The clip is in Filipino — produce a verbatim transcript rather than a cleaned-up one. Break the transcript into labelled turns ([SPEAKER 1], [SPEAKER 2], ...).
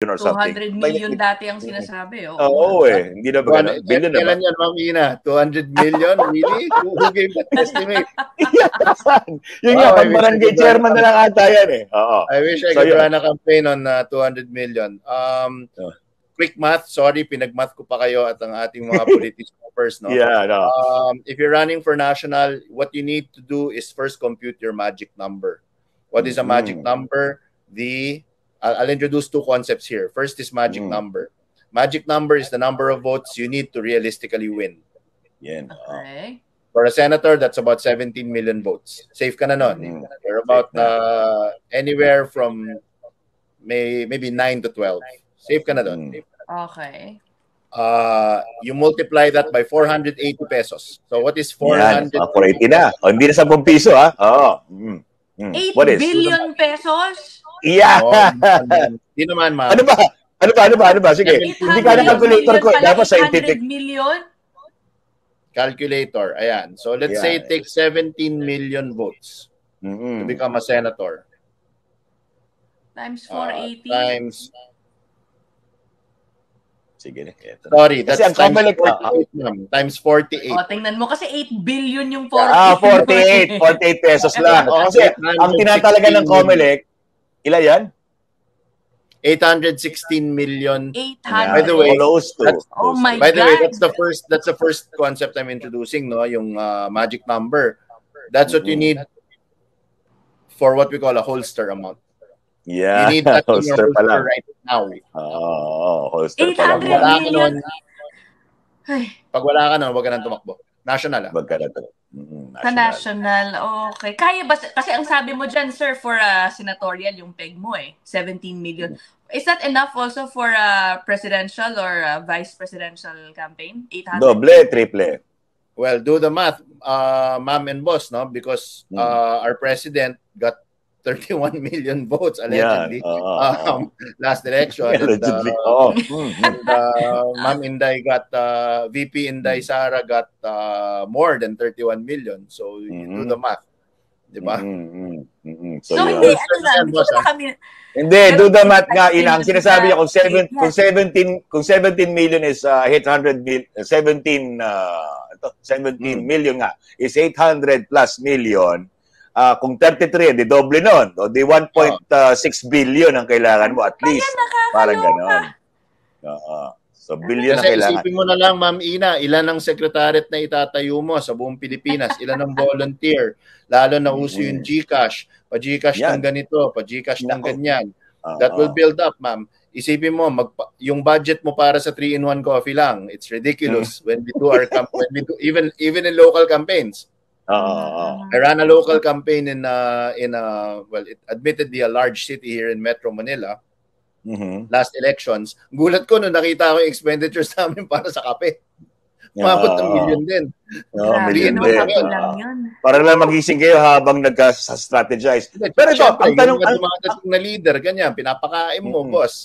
[SPEAKER 1] billion or something.
[SPEAKER 2] two hundred million dati ang sinasabi. Oo,
[SPEAKER 1] Oo oh, eh. Hindi na ba ganun? Billion na ba?
[SPEAKER 3] Kailan yan, Ma'am Ina? two hundred million? Really? Who, who gave that estimate?
[SPEAKER 1] Yun nga, pang barangay chairman na lang ata yan eh. Oo.
[SPEAKER 3] I wish I could run a campaign on uh, two hundred million. Um, oh. Quick math, sorry, pinagmath ko pa kayo at ang ating mga politics first. No?
[SPEAKER 1] Yeah, no.
[SPEAKER 3] Um, if you're running for national, what you need to do is first compute your magic number. What is a magic mm. number? The I'll, I'll introduce two concepts here. First is magic mm. number. Magic number is the number of votes you need to realistically win.
[SPEAKER 1] Yeah.
[SPEAKER 2] Okay.
[SPEAKER 3] For a senator, that's about seventeen million votes. Safe ka na nun. Mm. You're about uh, anywhere from may, maybe nine to twelve. Safe ka na dun.
[SPEAKER 2] Mm. Okay.
[SPEAKER 3] Uh, you multiply that by four hundred eighty pesos. So what is four hundred?
[SPEAKER 1] Yan, four eighty na. O, hindi na sa ten piso, ha? Oo. Mm.
[SPEAKER 2] Mm. eight billion pesos?
[SPEAKER 1] Yeah.
[SPEAKER 3] Hindi oh, naman, ma'am.
[SPEAKER 1] Ano ba? Ano ba? Ano ba? Ano ba? Sige. Hindi ka na calculator ko. Dapat scientific.
[SPEAKER 2] eight hundred million?
[SPEAKER 3] Calculator. Ayan. So let's yeah. say it takes seventeen million votes
[SPEAKER 1] mm-hmm.
[SPEAKER 3] to become a senator.
[SPEAKER 2] Times four eighty.
[SPEAKER 3] Uh, times...
[SPEAKER 1] Sige.
[SPEAKER 3] Sorry, that's
[SPEAKER 1] ang
[SPEAKER 3] times
[SPEAKER 1] forty-eight,
[SPEAKER 3] forty-eight, ma'am. Times forty-eight.
[SPEAKER 2] O, tingnan mo kasi eight billion yung forty.
[SPEAKER 1] Ah, forty-eight. forty-eight pesos lang. O, kasi ang tinatalaga ng COMELEC, ilan yan?
[SPEAKER 3] eight hundred sixteen million.
[SPEAKER 2] eight hundred.
[SPEAKER 3] By the way,
[SPEAKER 1] that's,
[SPEAKER 2] oh my
[SPEAKER 3] by the
[SPEAKER 2] God.
[SPEAKER 3] way, that's the first that's the first concept I'm introducing, no, yung uh, magic number. That's what mm-hmm. you need for what we call a holster amount.
[SPEAKER 1] Yeah.
[SPEAKER 3] You need that in
[SPEAKER 1] holster,
[SPEAKER 3] your holster right now.
[SPEAKER 1] Oh, holster
[SPEAKER 2] eight hundred million.
[SPEAKER 3] Pag wala ka nun, wag ka nang tumakbo. National, ah.
[SPEAKER 1] Wag ka na to. Mm,
[SPEAKER 2] Sa national, okay. Kaya ba, kasi ang sabi mo dyan, sir, for a uh, senatorial, yung peg mo eh, seventeen million. Is that enough also for a presidential or a vice presidential campaign? eight hundred?
[SPEAKER 1] Doble, triple.
[SPEAKER 3] Well, do the math, uh, ma'am and boss, no? Because uh, our president got thirty-one million votes allegedly
[SPEAKER 1] yeah, uh,
[SPEAKER 3] um, last election.
[SPEAKER 1] Allegedly.
[SPEAKER 3] And, uh,
[SPEAKER 1] oh.
[SPEAKER 3] and uh, Ma'am Inday got, uh, V P Inday Sara got uh, more than thirty-one million. So you mm-hmm. do the math. Diba?
[SPEAKER 1] Mm-hmm. Mm-hmm.
[SPEAKER 2] So, so hindi, ano lang, hindi ko kami...
[SPEAKER 1] Hindi, do the math nga. Ina, ang sinasabi niya, kung, seven, kung, seventeen, kung seventeen million is uh, eight hundred mil, seventeen, uh, seventeen mm. million nga, is eight hundred plus million. Uh, kung thirty-three, di doble nun. O di one point six billion ang kailangan mo at least. Parang gano'n. Uh, so, billion ang
[SPEAKER 3] kasi
[SPEAKER 1] kailangan.
[SPEAKER 3] Isipin mo na lang, Ma'am Ina, ilan ang secretariat na itatayo mo sa buong Pilipinas? Ilan ang volunteer? Lalo na uso yung GCash. Pa-GCash ng ganito, pa-GCash ng ganyan. Uh, That will build up, ma'am. Isipin mo, mag, yung budget mo para sa three in one coffee lang. It's ridiculous when we do our when we do, even even in local campaigns.
[SPEAKER 1] Uh,
[SPEAKER 3] I ran a local campaign in uh, in uh, well, it admittedly a large city here in Metro Manila.
[SPEAKER 1] Mm-hmm.
[SPEAKER 3] Last elections, gulat ko nung nakita ko yung expenditures namin para sa kape. Umabot ng million din.
[SPEAKER 1] Oh, million
[SPEAKER 2] no,
[SPEAKER 1] din.
[SPEAKER 2] Lang yun.
[SPEAKER 1] Para lang magising kayo habang nagka-strategize.
[SPEAKER 3] Pero ito, ang tanong, ang mga na leader, ganyan, pinapakain mo, mm-hmm. boss.